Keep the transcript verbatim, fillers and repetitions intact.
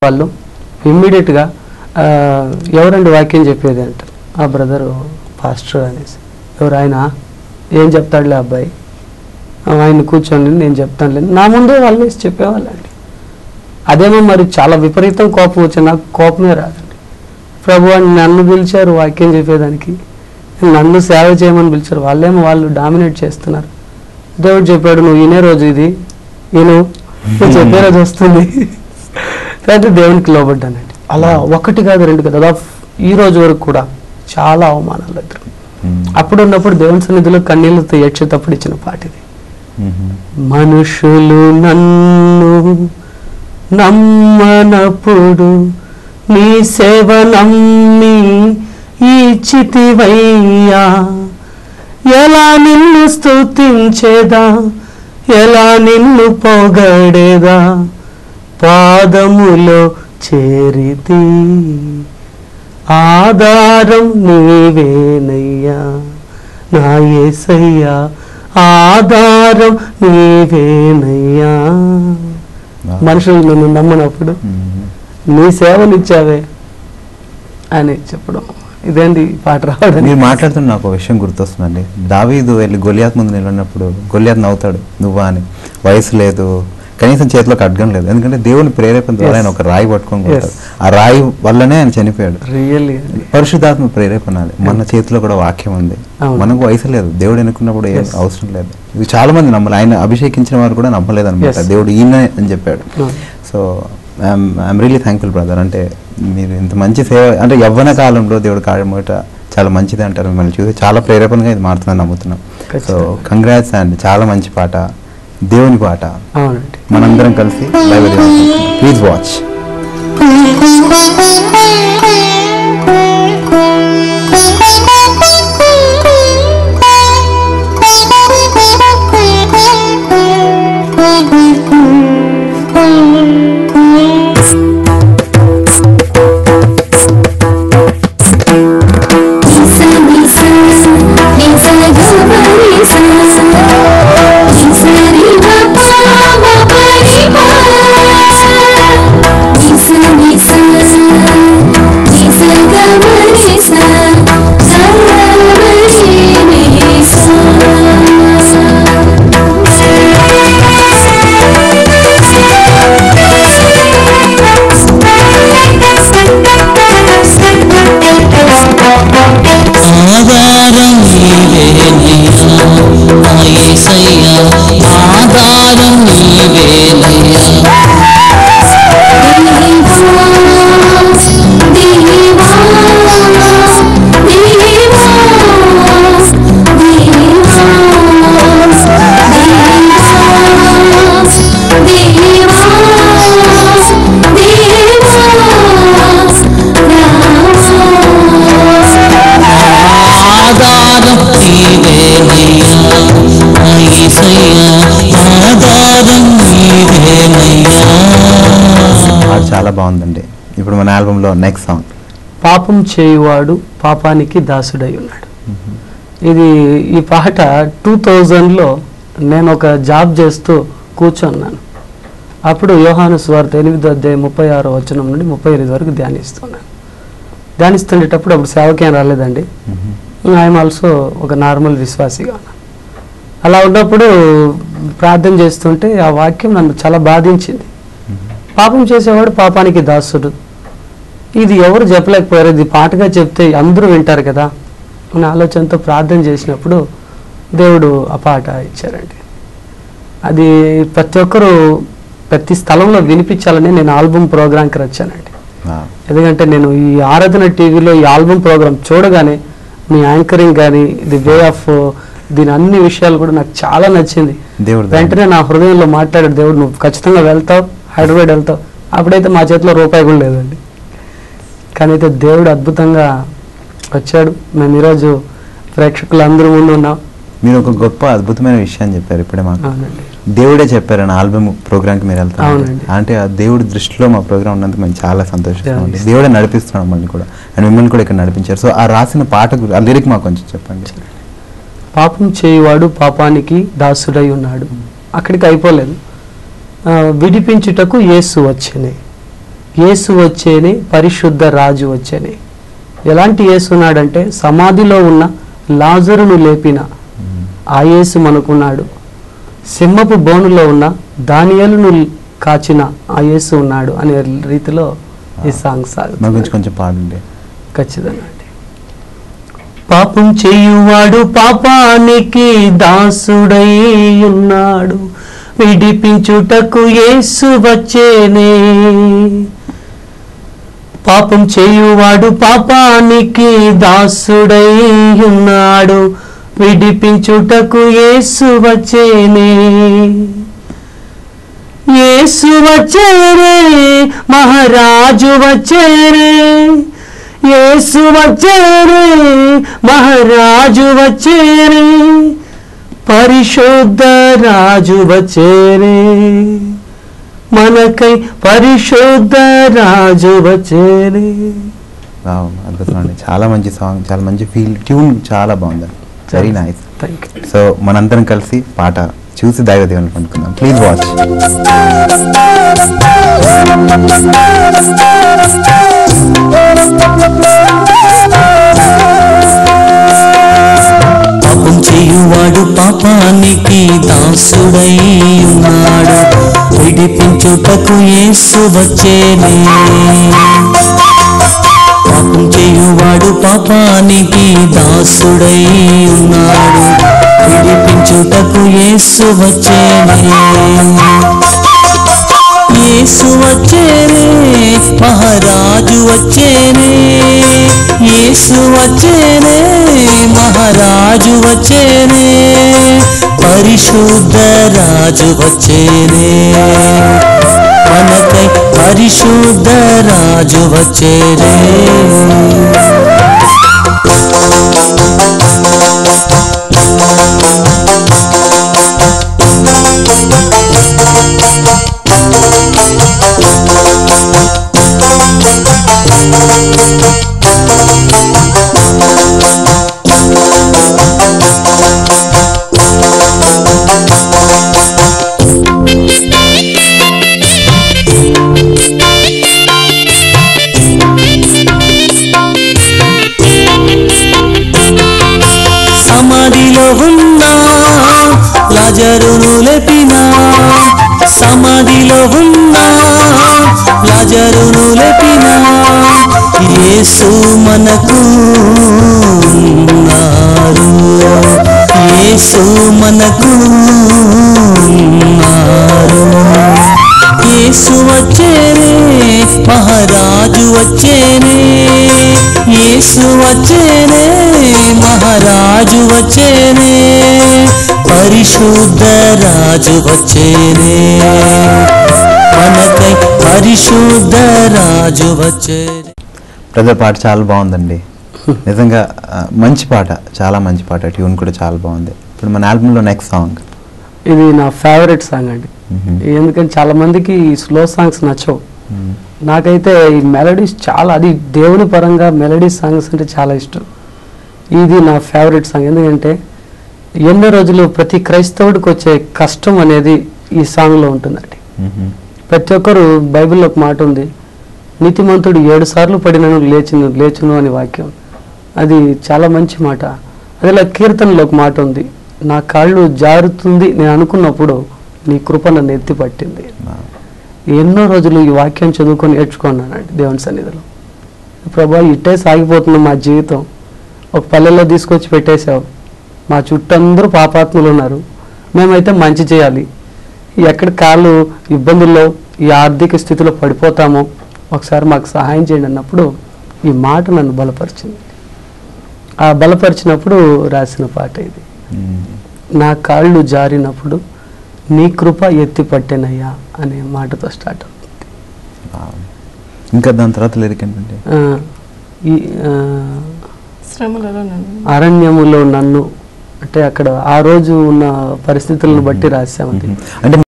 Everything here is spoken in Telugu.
వాళ్ళు ఇమ్మీడియట్గా ఎవరండి వాక్యం చెప్పేది అంటారు. ఆ బ్రదరు పాస్టర్ అనేసి, ఎవరు ఆయన, ఏం చెప్తాడులే అబ్బాయి, ఆయన కూర్చోండి నేను చెప్తానులే, నా ముందే వాళ్ళు వేసి చెప్పేవాళ్ళండి. అదేమో మరి చాలా విపరీతం కోపం వచ్చి నాకు కోపమే రాదండి. ప్రభు అని నన్ను పిలిచారు వాక్యం చెప్పేదానికి, నన్ను సేవ చేయమని పిలిచారు, వాళ్ళేమో వాళ్ళు డామినేట్ చేస్తున్నారు. దేవుడు చెప్పాడు నువ్వు వినే రోజు ఇది నేను నువ్వు చెప్పే రోజు వస్తుంది అయితే దేవునికి లోబడ్డానండి. అలా ఒకటి కాదు రెండు కాదు, అలా ఈ రోజు వరకు కూడా చాలా అవమానాలు ఎదురు. అప్పుడు ఉన్నప్పుడు దేవుని సన్నిధిలో కన్నీళ్ళతో ఏడ్చేటప్పుడు ఇచ్చిన పాట ఇది. మనుషులు నన్ను నమ్మనప్పుడు నీ సేవ నమ్మి ఇచ్చితివయ్యా, ఎలా నిన్ను స్తుతించేదా, ఎలా నిన్ను పొగడేదా, పాదములో చేరితి, ఆధారం నీవేనయ్యా నా యేసయ్యా, ఆధారం నీవేనయ్యా. మనుషులు నన్ను నమ్మనప్పుడు నీ సేవనిచ్చావే అని చెప్పడం, ఇదేంటి పాట రావడం. మీరు మాట్లాడుతున్న నాకు ఒక విషయం గుర్తొస్తుందండి. దావీదు వెళ్ళి గొలియాత్ ముందు నిలబడినప్పుడు గొలియాత్ నవ్వుతాడు, నువ్వా అని. వయసు లేదు, కనీసం చేతిలో ఖడ్గం లేదు, ఎందుకంటే దేవుని ప్రేరేపణ ద్వారా ఆయన ఒక రాయి పట్టుకొని పోతాడు. ఆ రాయి వల్లనే ఆయన చనిపోయాడు. రియల్లీ పరిశుద్ధాత్మ ప్రేరేపణ. మన చేతిలో కూడా వాక్యం ఉంది, మనకు వయసు లేదు, దేవుడు ఎన్నుకున్నప్పుడు ఏం అవసరం లేదు. ఇది చాలా మంది నమ్మలేదు, ఆయన అభిషేకించిన వారు కూడా నమ్మలేదు అనమాట, దేవుడు ఈయన అని చెప్పాడు. So I'm really thankful brother, అంటే మీరు ఇంత మంచి సేవ, అంటే యవ్వన కాలంలో దేవుడు కాడమోట చాలా మంచిది అంటారు. మిమ్మల్ని చూసి చాలా ప్రేరేపణగా ఇది మారుతుందని నమ్ముతున్నాం. సో కంగ్రాట్స్ అండి, చాలా మంచి పాట, దేవుని పాట. మనందరం కలిసి లైవ్ ప్లీజ్ వాచ్. చాలా బాగుందండి. ఇప్పుడు మన ఆల్బంలో నెక్స్ట్ సాంగ్ పాపం చేయువాడు పాపానికి దాసుడై ఉన్నాడు. ఇది ఈ పాట టూ థౌజండ్లో నేను ఒక జాబ్ చేస్తూ కూర్చున్నాను. అప్పుడు యోహాను సువార్త ఎనిమిదో అధ్యాయం ముప్పై ఆరో వచనం నుండి ముప్పై ఎనిమిది వరకు ధ్యానిస్తున్నాను. ధ్యానిస్తుండేటప్పుడు అప్పుడు సేవకేం రాలేదండి. ఐఎమ్ ఆల్సో ఒక నార్మల్ విశ్వాసిగా ఉన్నాను. అలా ఉన్నప్పుడు ప్రార్థన చేస్తుంటే ఆ వాక్యం నన్ను చాలా బాధించింది. పాపం చేసేవాడు పాపానికి దాసుడు, ఇది ఎవరు చెప్పలేకపోయారు, ఇది పాటగా చెప్తే అందరూ వింటారు కదా అనే ఆలోచనతో ప్రార్థన చేసినప్పుడు దేవుడు ఆ పాట ఇచ్చారండి. అది ప్రతి ఒక్కరూ ప్రతి స్థలంలో వినిపించాలని నేను ఆల్బమ్ ప్రోగ్రాంకి వచ్చానండి. ఎందుకంటే నేను ఈ ఆరాధన టీవీలో ఈ ఆల్బమ్ ప్రోగ్రామ్ చూడగానే మీ యాంకరింగ్ కానీ ది వే ఆఫ్ దీని అన్ని విషయాలు కూడా నాకు చాలా నచ్చింది. వెంటనే నా హృదయంలో మాట్లాడాడు దేవుడు, నువ్వు ఖచ్చితంగా వెళ్తావు, హైదరాబాద్ వెళ్తావు. అప్పుడైతే మా చేతిలో రూపాయి కూడా లేదండి, కానీ అయితే దేవుడు అద్భుతంగా వచ్చాడు. మేము ఈరోజు ప్రేక్షకులు అందరూ ముందు ఉన్నాం. మీరు ఒక గొప్ప అద్భుతమైన విషయాన్ని చెప్పారు ఇప్పుడే మాకు. దేవుడే చెప్పారు నా ఆల్బమ్ ప్రోగ్రామ్కి మీరు వెళ్తారు అంటే ఆ దేవుడి దృష్టిలో మా ప్రోగ్రామ్ ఉన్నందుకు మేము చాలా సంతోషిస్తాం. దేవుడే నడిపిస్తున్నాం మళ్ళీ కూడా, అండ్ మిమ్మల్ని కూడా ఇక్కడ నడిపించారు. సో ఆ రాసిన పాట ఆ లిరిక్ మాకు కొంచెం చెప్పండి. పాపం చేయువాడు పాపానికి దాసుడై ఉన్నాడు, అక్కడికి అయిపోలేదు. విడిపించుటకు యేసు వచ్చెనే, యేసు వచ్చేనే, పరిశుద్ధ రాజు వచ్చేనే. ఎలాంటి యేసు ఉన్నాడంటే సమాధిలో ఉన్న లాజరును లేపిన ఆ యేసు మనకున్నాడు. సింహపు బోనులో ఉన్న దానియేలును కాచిన ఆ యేసు ఉన్నాడు అనే రీతిలో ఈ సాంగ్ సాగుతుంది. కొంచెం పాడండి. ఖచ్చితంగా. పాపం చేయువాడు పాపానికి దాసుడై ఉన్నాడు, విడిపించుటకు యేసు వచ్చేనే. పాపం చేయువాడు పాపానికి దాసుడై ఉన్నాడు, విడిపించుటకు యేసు వచ్చేనే. యేసు వచ్చేనే, మహారాజు వచ్చేనే. యేసు వచ్చేనే, మహారాజు వచ్చేనే. పరిశుద్ధ రాజు వచ్చేనే, మనకై పరిశుద్ధ రాజు వచ్చేనే. అద్భుతం అండి. చాలా మంచి సాంగ్, చాలా మంచి ఫీల్, ట్యూన్ చాలా బాగుందండి. Very nice. సో మనందరం కలిసి పాట చూసి దైవ దేవుని పొందుకుందాం. Please watch. పాపం చేయువాడు పాపానికి దాసుడై ఉన్నాడు, విడిపించుటకు యేసు వచ్చేనే. పాపం చేయువాడు పాపానికి దాసుడై ఉన్నాడు, విడిపించుటకు యేసు వచ్చేనే. యేసు వచ్చేనే, మహారాజు వచ్చేనే. యేసు వచ్చేనే, మహారాజు వచ్చేనే. పరిశుద్ధ రాజు వచ్చేనే, మనకై పరిశుద్ధ రాజు వచ్చేనే. సమాధిలో ఉన్నా లాజరును లేపినా, సమాధిలో ఉన్నా లాజరును లేపినా. యేసు మనకు ఉన్నారు, యేసు మనకు ఉన్నారు. యేసు వచ్చేనే, మహారాజు వచ్చేనే. యేసు వచ్చేనే, మహారాజు వచ్చేనే. పరిశుద్ధ రాజు వచ్చేనే, మనకై పరిశుద్ధ రాజు వచ్చేనే. బ్రదర్ పాట చాలా బాగుందండి. నిజంగా మంచి పాట, చాలా మంచి పాట. ట్యూన్ కూడా చాలా బాగుంది. ఇప్పుడు మన ఆల్బమ్లో నెక్స్ట్ సాంగ్ ఇది నా ఫేవరెట్ సాంగ్ అండి. ఎందుకంటే చాలా మందికి ఈ స్లో సాంగ్స్ నచ్చవు, నాకైతే ఈ మెలడీస్ చాలా, అది దేవుని పరంగా మెలడీ సాంగ్స్ అంటే చాలా ఇష్టం. ఇది నా ఫేవరెట్ సాంగ్. ఎందుకంటే ఎన్నో రోజులు ప్రతి క్రైస్తవుడికి వచ్చే కష్టం అనేది ఈ సాంగ్లో ఉంటుందండి. ప్రతి ఒక్కరు, బైబిల్లో ఒక మాట ఉంది, నీతిమంతుడు ఏడు సార్లు పడినను లేచును లేచును అని వాక్యం. అది చాలా మంచి మాట. అదేలా కీర్తనలో ఒక మాట ఉంది, నా కాళ్ళు జారుతుంది నేను అనుకున్నప్పుడు నీ కృప నన్ను ఎత్తి పట్టింది. ఎన్నో రోజులు ఈ వాక్యం చదువుకొని నేర్చుకున్నానండి దేవుని సన్నిధిలో. ప్రభా, ఇట్టే సాగిపోతుంది మా జీవితం, ఒక పల్లెల్లో తీసుకొచ్చి పెట్టేశావు, మా చుట్టూ అందరూ పాపాత్ములు ఉన్నారు, మేమైతే మంచి చేయాలి, ఎక్కడ కాళ్ళు ఇబ్బందుల్లో ఈ ఆర్థిక స్థితిలో పడిపోతామో ఒకసారి మాకు సహాయం చేయండి అన్నప్పుడు ఈ మాట నన్ను బలపరిచింది. ఆ బలపరిచినప్పుడు రాసిన పాట ఇది. నా కాళ్ళు జారినప్పుడు నీ కృప ఎత్తి పట్టెనయ్యా అనే మాటతో స్టార్ట్ అవుతుంది. ఇంకా దాని తర్వాత లిరిక్ ఏంటంటే ఈ అరణ్యములో నన్ను, అంటే అక్కడ ఆ రోజు ఉన్న పరిస్థితులను బట్టి రాసామండి. అంటే